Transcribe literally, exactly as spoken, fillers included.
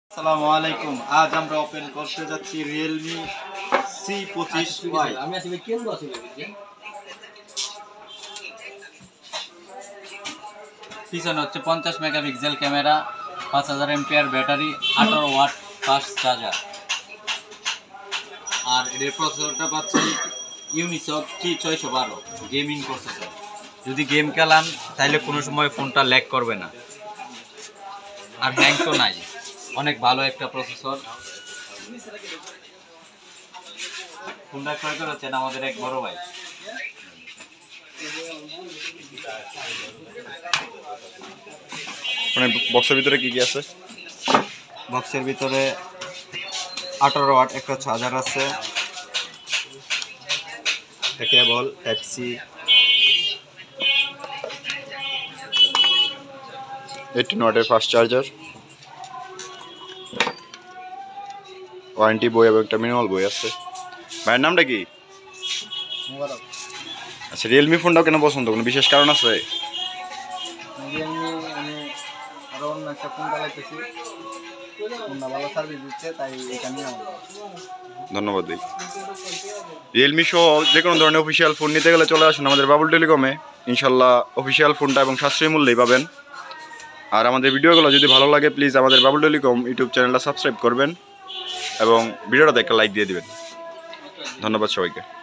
আসসালামু আলাইকুম। আজ আমরা ওপেন করতে যাচ্ছি Realme C পঁচিশ y। আমি আসলে Kendua আছে পিছনে হচ্ছে পঞ্চাশ মেগাপিক্সেল ক্যামেরা, পাঁচ হাজার এমপিআর ব্যাটারি, আঠারো ওয়াট ফাস্ট চার্জার। আর এর প্রসেসরটা পাচ্ছি ইউনিসক সি ছয়শো বারো গেমিং প্রসেসর। যদি গেম খেলান তাহলে কোনো সময় ফোনটা ল্যাগ করবে না, আর হ্যাং তো নাই। অনেক ভালো একটা প্রসেসর। ফোনটা ক্রয় করেছেন আমাদের এক বড় ভাই। মানে বক্সের ভিতরে কি কি আছে? বক্সের ভিতরে আঠারো ওয়াট একটা চার্জার আছে, কেবল টাইপ সি, এইটিন ওয়াটের ফাস্ট চার্জার, ওয়ারেন্টি বই এবং একটা মিনিমাল বই আছে। ভাইয়ের নামটা কি? আচ্ছা, রিয়েলমি ফোনটাও কেন পছন্দ, কোনো বিশেষ কারণ আছে? রিয়েলমি আমি আরও অন্য একটা ফোন চালাইতেছি, ফোনটা ভালো সার্ভিস দিচ্ছে, তাই এটা নিয়ে আমার। ধন্যবাদ ভাই। রিয়েলমি সহ যে কোনো ধরনের অফিসিয়াল ফোন নিতে গেলে চলে আসুন আমাদের বাবুল টেলিকমে। ইনশাল্লাহ অফিসিয়াল ফোনটা এবং সাশ্রয়ী মূল্যেই পাবেন। আর আমাদের ভিডিওগুলো যদি ভালো লাগে প্লিজ আমাদের বাবুল টেলিকম ইউটিউব চ্যানেলটা সাবস্ক্রাইব করবেন এবং ভিডিওটাতে একটা লাইক দিয়ে দিবেন। ধন্যবাদ সবাইকে।